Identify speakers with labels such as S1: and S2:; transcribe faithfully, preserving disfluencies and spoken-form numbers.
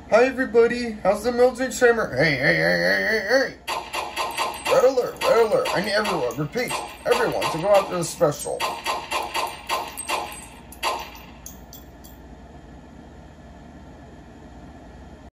S1: Hi everybody, how's the Mildred Shamer? Hey, hey, hey, hey, hey, hey! Red alert, red alert, I need everyone, repeat, everyone to go after the special.